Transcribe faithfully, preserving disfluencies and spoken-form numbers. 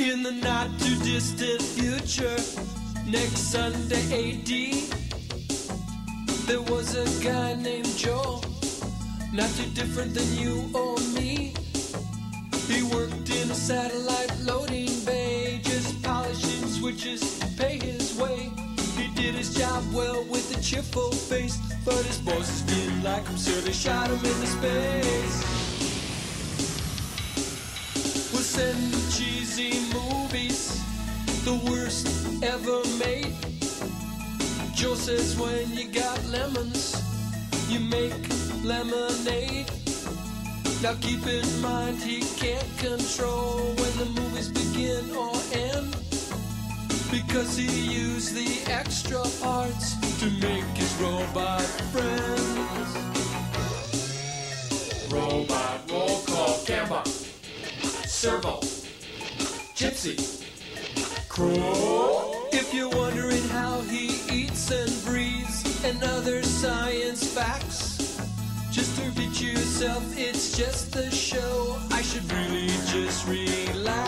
In the not too distant future, next Sunday A D, there was a guy named Joe, not too different than you or me. He worked in a satellite loading bay, just polishing switches to pay his way. He did his job well with a cheerful face, but his bosses didn't like him, so they shot him into space. We'll send cheesy movies, the worst ever made. Joe says when you got lemons, you make lemonade. Now keep in mind he can't control when the movies begin or end, because he used the extra parts to make his robot friends. Robot roll call, camera, servo, gypsy, crow. If you're wondering how he eats and breathes and other science facts, just to repeat yourself, it's just a show. I should really just relax.